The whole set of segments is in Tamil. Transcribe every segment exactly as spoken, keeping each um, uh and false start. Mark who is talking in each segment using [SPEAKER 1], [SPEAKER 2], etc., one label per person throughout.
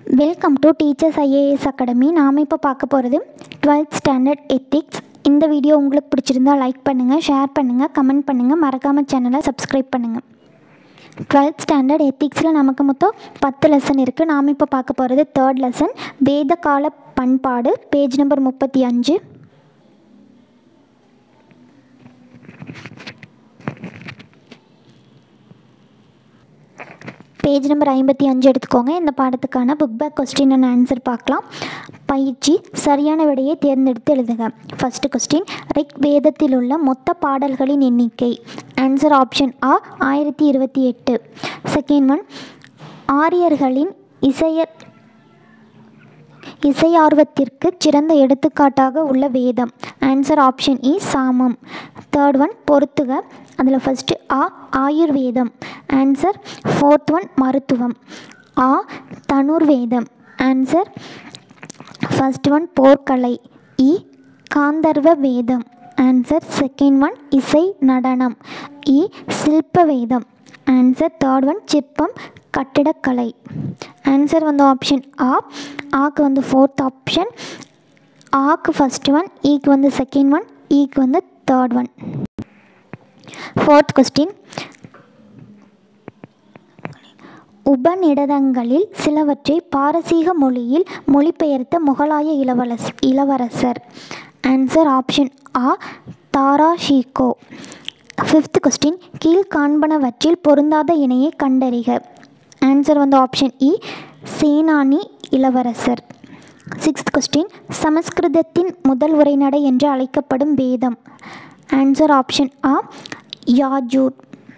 [SPEAKER 1] Welcome to teachers IAS academy. நாம் இப்போ பார்க்க போகிறது டுவெல்த் ஸ்டாண்டர்ட் எத்திக்ஸ். இந்த வீடியோ உங்களுக்கு பிடிச்சிருந்தா லைக் பண்ணுங்கள், ஷேர் பண்ணுங்கள், கமெண்ட் பண்ணுங்கள், மறக்காமல் சேனலை சப்ஸ்கிரைப் பண்ணுங்கள். டுவெல்த் ஸ்டாண்டர்ட் எத்திக்ஸில் நமக்கு மொத்தம் பத்து லெசன் இருக்குது. நாம் இப்போ பார்க்க போகிறது தேர்ட் லெசன், வேத கால பண்பாடு, பேஜ் நம்பர் முப்பத்தி அஞ்சு. பேஜ் நம்பர் ஐம்பத்தி அஞ்சு எடுத்துக்கோங்க. இந்த பாடத்துக்கான book back question and answer பார்க்கலாம். பயிற்சி, சரியான விடையை தேர்ந்தெடுத்து எழுதுக. ஃபஸ்ட்டு கொஸ்டின், ரிக் வேதத்தில் உள்ள மொத்த பாடல்களின் எண்ணிக்கை. ஆன்சர் ஆப்ஷன் ஆ, ஆயிரத்தி இருபத்தி எட்டு. செகண்ட் ஒன், ஆரியர்களின் இசைய இசையார்வத்திற்கு சிறந்த எடுத்துக்காட்டாக உள்ள வேதம். ஆன்சர் ஆப்ஷன் இ, சாமம். தேர்ட் ஒன், பொறுத்துக. அதில் ஃபஸ்ட்டு ஆ, ஆயுர்வேதம். ஆன்சர் ஃபோர்த் ஒன், மருத்துவம். ஆ, தனுர்வேதம். ஆன்சர் ஃபஸ்ட் ஒன், போர்க்கலை. இ, காந்தர்வ வேதம். ஆன்சர் செகண்ட் ஒன், இசை நடனம். இ, சில்ப வேதம். ஆன்சர் தேர்ட் ஒன், சிற்பம் கட்டிடக்கலை. ஆன்சர் வந்து ஆப்ஷன் ஆ. ஆக்கு வந்து ஃபோர்த் ஆப்ஷன், ஆக்கு ஃபஸ்ட் ஒன், ஈக்கு வந்து செகண்ட் ஒன், ஈக்கு வந்து தேர்ட் ஒன். ஃபோர்த் கொஸ்டின், உபநிடதங்களில் சிலவற்றை பாரசீக மொழியில் மொழிபெயர்த்த முகலாய இளவரச இளவரசர். ஆன்சர் ஆப்ஷன் ஆ, தாரா ஷீகோ. ஃபிஃப்த் கொஸ்டின், கீழ்காண்பனவற்றில் பொருந்தாத இணையை கண்டறிக. ஆன்சர் வந்து ஆப்ஷன் இ, சேனானி இளவரசர். சிக்ஸ்த் கொஸ்டின், சமஸ்கிருதத்தின் முதல் உரைநடை என்று அழைக்கப்படும் வேதம். ஆன்சர் ஆப்ஷன் ஆ, யாஜூர்.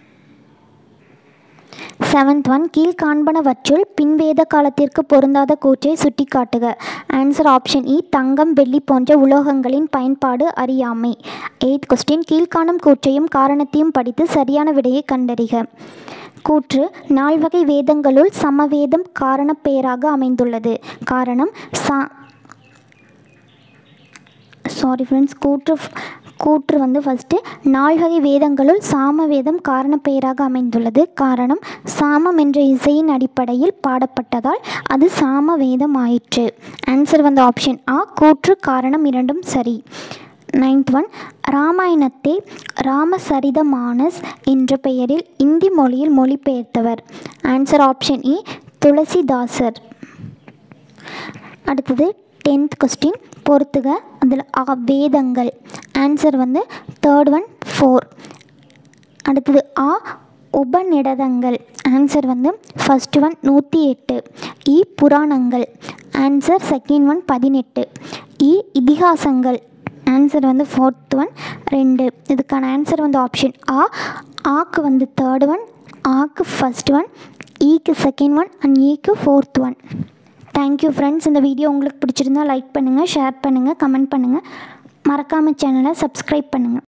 [SPEAKER 1] செவன்த் ஒன், கீழ்காண்பனவற்றுள் பின்வேத காலத்திற்கு பொருந்தாத கூற்றை சுட்டிக்காட்டுக. ஆன்சர் ஆப்ஷன் இ, தங்கம் வெள்ளி போன்ற உலோகங்களின் பயன்பாடு அறியாமை. எய்த் கொஸ்டின், கீழ்காணும் கூற்றையும் காரணத்தையும் படித்து சரியான விடையை கண்டறிக. கூற்று, நால்வகை வேதங்களுள் சமவேதம் காரணப் பெயராக அமைந்துள்ளது. காரணம் சா சாரி ஃப்ரெண்ட்ஸ் கூற்று கூற்று வந்து ஃபஸ்ட்டு, நால்வகை வேதங்களுள் சாமவேதம் காரணப்பெயராக அமைந்துள்ளது. காரணம், சாமம் என்ற இசையின் அடிப்படையில் பாடப்பட்டதால் அது சாம வேதம் ஆயிற்று. ஆன்சர் வந்து ஆப்ஷன் ஆ, கூற்று காரணம் இரண்டும் சரி. நைன்த் ஒன், ராமாயணத்தை ராமசரிதமானஸ் என்ற பெயரில் இந்தி மொழியில் மொழிபெயர்த்தவர். ஆன்சர் ஆப்ஷன் இ, துளசிதாசர். அடுத்தது டென்த் கொஸ்டின், பொறுத்துக. அதில் ஆ, வேதங்கள். ஆன்சர் வந்து தேர்ட் ஒன், ஃபோர். அடுத்தது ஆ, உபநிடதங்கள். ஆன்சர் வந்து ஃபஸ்ட் ஒன், நூற்றி எட்டு. இ, புராணங்கள். ஆன்சர் செகண்ட் ஒன், பதினெட்டு. இ, இதிகாசங்கள். ஆன்சர் வந்து ஃபோர்த் ஒன், ரெண்டு. இதுக்கான ஆன்சர் வந்து ஆப்ஷன் ஆ. ஆக்கு வந்து தேர்ட் ஒன், ஆக்கு ஃபஸ்ட் ஒன், ஈக்கு செகண்ட் ஒன் அண்ட் ஈக்கு ஃபோர்த் ஒன். Thank you friends. இந்த வீடியோ உங்களுக்கு பிடிச்சிருந்தால் லைக் பண்ணுங்கள், ஷேர் பண்ணுங்கள், கமெண்ட் பண்ணுங்கள், மறக்காமல் சேனலை சப்ஸ்கிரைப் பண்ணுங்கள்.